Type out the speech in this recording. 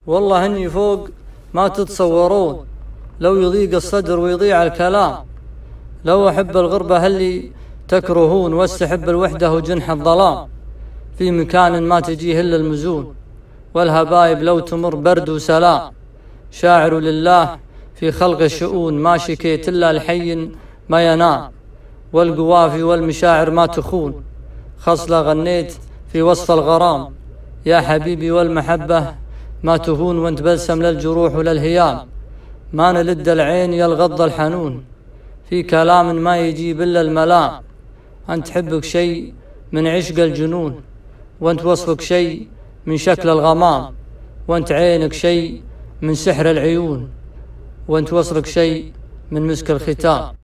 والله إني فوق ما تتصورون، لو يضيق الصدر ويضيع الكلام. لو أحب الغربة هل تكرهون، واستحب الوحدة وجنح الظلام. في مكان ما تجيه إلا المزون، والهبايب لو تمر برد وسلام. شاعر لله في خلق الشؤون، ما شكيت إلا الحي ما ينام. والقوافي والمشاعر ما تخون، خصلة غنيت في وصف الغرام. يا حبيبي والمحبة ما تهون، وانت بلسم للجروح وللهيام. ما نلد العين يلغض الحنون، في كلام ما يجيب إلا الملام. أنت حبك شيء من عشق الجنون، وانت وصفك شيء من شكل الغمام. وانت عينك شيء من سحر العيون، وانت وصلك شيء من مسك الختام.